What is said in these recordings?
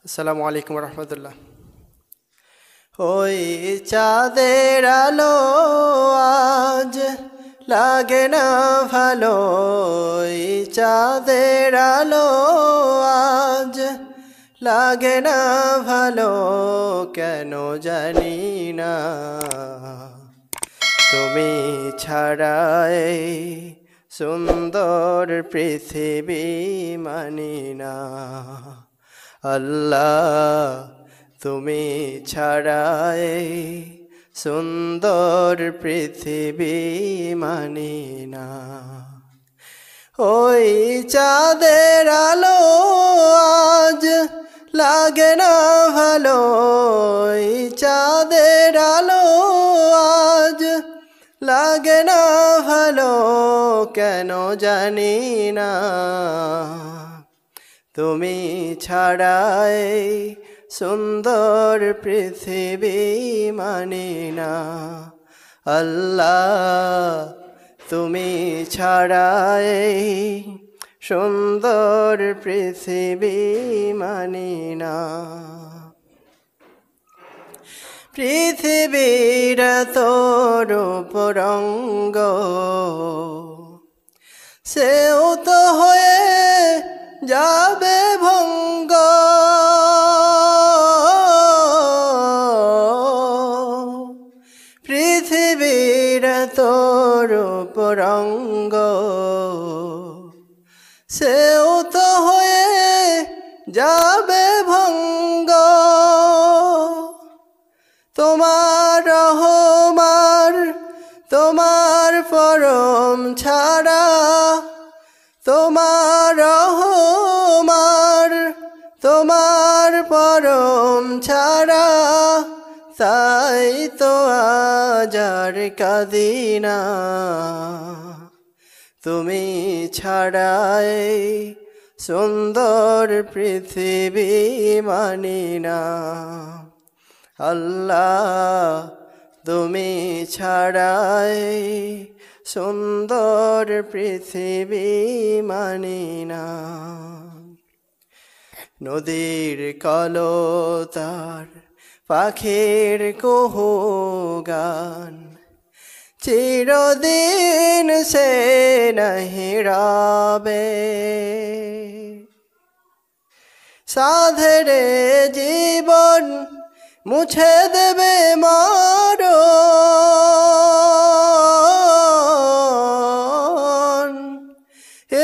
আসসালামু আলাইকুম রহমতুল্লাহ। ওই চাঁদের আলো আজ লাগে না ভালো, ওই চাঁদের আলো আজ লাগে না ভালো, কেন জানি না। তুমি ছাড়াই সুন্দর পৃথিবী মানি না। আল্লাহ তুমি ছাড়াই সুন্দর পৃথিবী মানি না। ওই চাঁদের আলো আজ লাগে না ভালো, ওই চাঁদের আলো আজ লাগে না ভালো, কেন জানি না। তুমি ছাড়াই সুন্দর পৃথিবী মানি না। আল্লাহ তুমি ছাড়াই সুন্দর পৃথিবী মানি না। পৃথিবীর রূপ রঙ্গ সেও তো হয়ে যাবে ভঙ্গ, পৃথিবীর রূপ রঙ্গ সেও তো হয়ে যাবে ভঙ্গ। তোমার রহমার তোমার পরম ছাড়া, তোমার রহমার তোমার পরম ছাড়া, তাই তো আজ আর কাঁদি না। তুমি ছাড়াই সুন্দর পৃথিবী মানি না। আল্লাহ তুমি ছাড়াই সুন্দর পৃথিবী মানি না। নদীর কলতার পাখির কুহু গান চিরদিন সে নাহি রবে, সাধেরে জীবন মুছে দেবে মরণ, এ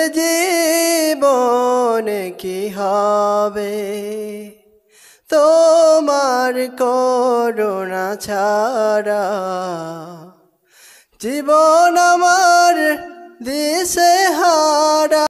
জীবন কি হবে তোমার করুণা ছাড়া। জীবন আমার দিশে হারা।